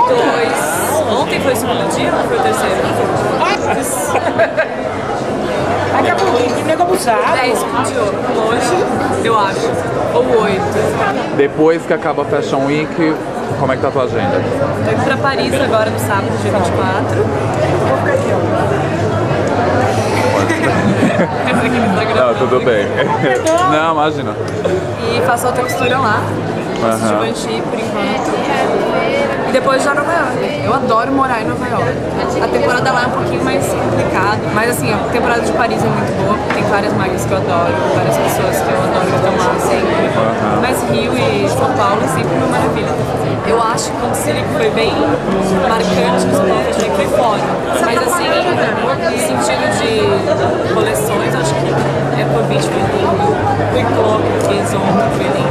2. Ontem foi o segundo dia ou foi o terceiro? Acabou que nego abusado. 10 explodiu. Hoje, eu acho. Ou 8. Depois que acaba a Fashion Week, como é que tá a tua agenda? Tô indo pra Paris agora no sábado, dia 24. Essa aqui no Instagram. Não, tudo bem. Não, imagina. E faço alta costura lá. Faço Givenchy por enquanto. E depois já Nova York. Eu adoro morar em Nova York. A temporada lá é um pouquinho mais complicada. Mas assim, a temporada de Paris é muito boa. Tem várias marcas que eu adoro, várias pessoas que eu adoro que estão lá sempre. Mas Rio e São Paulo sempre uma maravilha. Eu acho que o Círico foi bem marcante no São Paulo, achei que foi fora. Mas assim, no sentido de coleções, acho que Ecovit foi lindo, o Icloc que fez ontem foi lindo.